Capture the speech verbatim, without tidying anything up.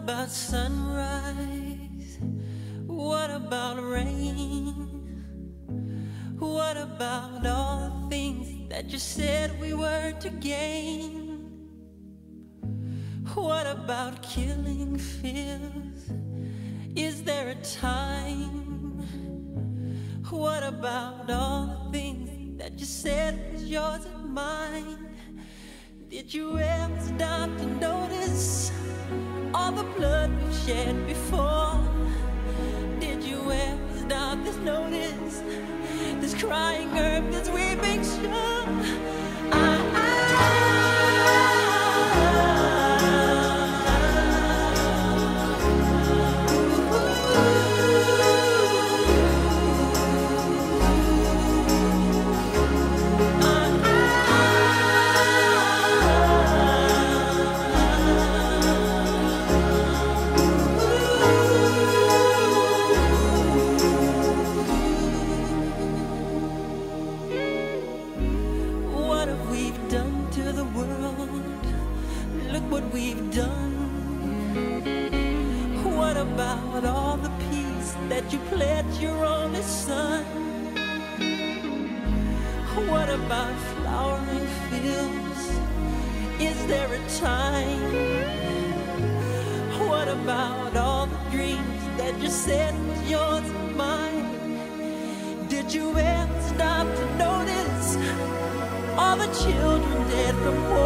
about sunrise? What about rain? What about all the things that you said we were to gain? What about killing fears? Is there a time? What about all the things that you said was yours and mine? Did you ever stop to notice all the blood we've shed before? Did you ever stop to notice this crying earth, this weeping shore? I, I what we've done. What about all the peace that you pledged your only son? What about flowering fields? Is there a time? What about all the dreams that you said was yours and mine? Did you ever stop to notice all the children dead from war?